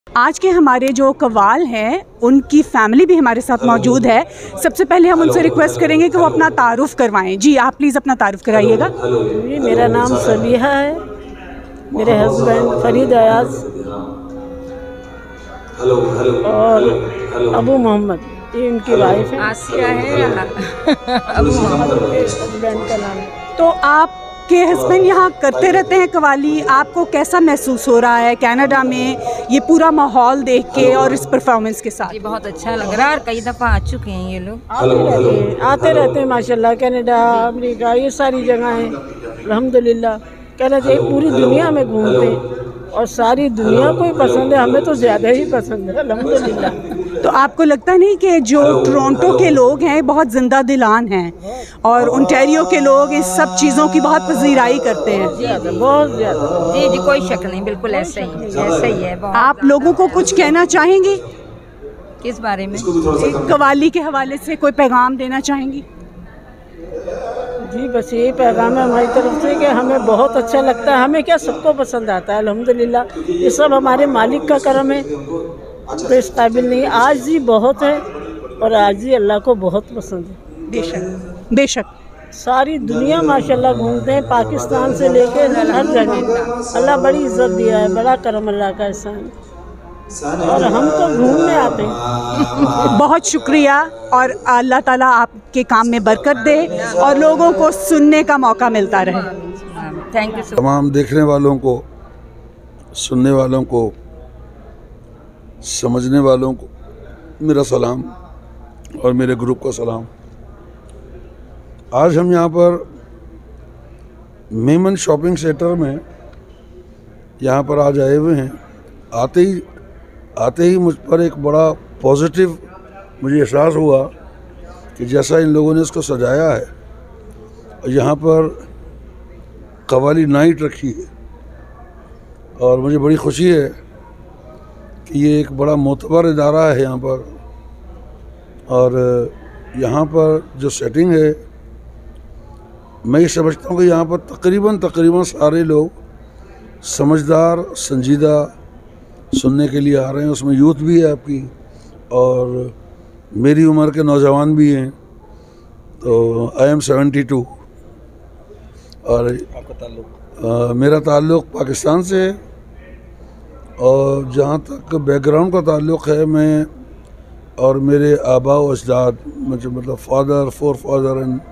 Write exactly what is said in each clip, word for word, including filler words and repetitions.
आज के हमारे जो कव्वाल हैं उनकी फैमिली भी हमारे साथ मौजूद है। सबसे पहले हम उनसे रिक्वेस्ट करेंगे कि वो अपना तारुफ करवाएं। जी आप प्लीज़ अपना तारुफ कराइएगा। जी मेरा नाम सबिहा है, मेरे हस्बैंड फरीद अयाज और अबू मोहम्मद ये उनकी वाइफ है। आसिया है अबू मोहम्मद के हस्बैंड का नाम है। तो आपके हस्बैंड यहाँ करते रहते हैं कव्वाली, आपको कैसा महसूस हो रहा है कनाडा में ये पूरा माहौल देख के और इस परफॉर्मेंस के साथ? जी बहुत अच्छा लग रहा है और कई दफ़ा आ चुके हैं ये लोग। आते रहते हैं आते रहते हैं माशाल्लाह। कनाडा, अमेरिका ये सारी जगह हैं अल्हम्दुलिल्लाह। कहना चाहिए पूरी दुनिया में घूमते हैं और सारी दुनिया को ही पसंद है, हमें तो ज़्यादा ही पसंद है अल्हम्दुलिल्लाह। तो आपको लगता नहीं कि जो टोरंटो के लोग हैं बहुत जिंदा दिलान हैं और ओंटारियो के लोग इस सब चीज़ों की बहुत पजीराई करते हैं? ज़्यादा, बहुत ज़्यादा। जी जी कोई शक नहीं, बिल्कुल ऐसा ही ऐसा ही है। बहुत आप लोगों को कुछ कहना चाहेंगी किस बारे में? कव्वाली के हवाले से कोई पैगाम देना चाहेंगी? जी बस यही पैगाम है हमारी तरफ से कि हमें बहुत अच्छा लगता है। हमें क्या सबको पसंद आता है अल्हम्दुलिल्लाह। ये सब हमारे मालिक का करम है, तो इस काबिल नहीं। आज ही बहुत है और आज ही अल्लाह को बहुत पसंद है। बेशक बेशक सारी दुनिया माशाल्लाह घूमते हैं, पाकिस्तान से लेके हर जगह। अल्लाह बड़ी इज्जत दिया है, बड़ा करम अल्लाह का एहसान और हम तो घूमने आते हैं। बहुत शुक्रिया और अल्लाह ताला आपके काम में बरकत दे और लोगों को सुनने का मौका मिलता रहे। Thank you. तमाम देखने वालों को, सुनने वालों को, समझने वालों को मेरा सलाम और मेरे ग्रुप का सलाम। आज हम यहाँ पर मेमन शॉपिंग सेंटर में यहाँ पर आज आए हुए हैं। आते ही आते ही मुझ पर एक बड़ा पॉजिटिव मुझे एहसास हुआ कि जैसा इन लोगों ने इसको सजाया है और यहाँ पर कव्वाली नाइट रखी है और मुझे बड़ी खुशी है कि ये एक बड़ा मोतबर इदारा है यहाँ पर। और यहाँ पर जो सेटिंग है मैं ये समझता हूँ कि यहाँ पर तकरीबन तकरीबन सारे लोग समझदार, संजीदा सुनने के लिए आ रहे हैं। उसमें यूथ भी है आपकी और मेरी उम्र के नौजवान भी हैं। तो आई एम सेवेंटी टू और आपका ताल्लुक़? मेरा ताल्लुक़ पाकिस्तान से है और जहाँ तक बैकग्राउंड का ताल्लुक़ है, मैं और मेरे आबा व अजदाद मतलब फादर फोर फादर एंड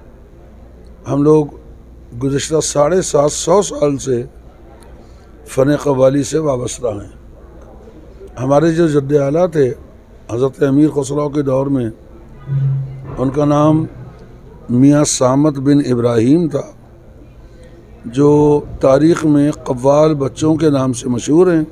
हम लोग गुज़श्ता साढ़े सात सौ साल से फ़न कव्वाली से वाबस्ता हैं। हमारे जो जद्द आला थे हज़रत अमीर खुसरो के दौर में, उनका नाम मियाँ सामत बिन इब्राहीम था, जो तारीख़ में कव्वाल बच्चों के नाम से मशहूर हैं।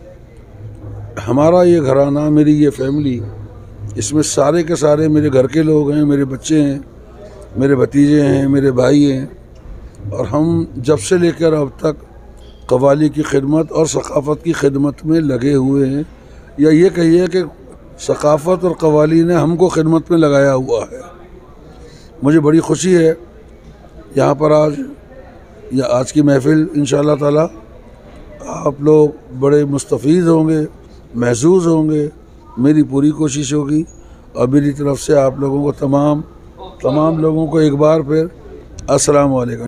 हमारा ये घराना, मेरी ये फैमिली, इसमें सारे के सारे मेरे घर के लोग हैं, मेरे बच्चे हैं, मेरे भतीजे हैं, मेरे भाई हैं और हम जब से लेकर अब तक कव्वाली की खिदमत और सकाफ़त की खिदमत में लगे हुए हैं। या ये कहिए कि सकाफ़त और कव्वाली ने हमको खिदमत में लगाया हुआ है। मुझे बड़ी खुशी है यहाँ पर आज या आज की महफ़िल इंशाअल्लाह ताला आप लोग बड़े मुस्तफ़ीज़ होंगे, महसूस होंगे। मेरी पूरी कोशिश होगी और मेरी तरफ से आप लोगों को तमाम तमाम लोगों को एक बार फिर अस्सलाम वालेकुम।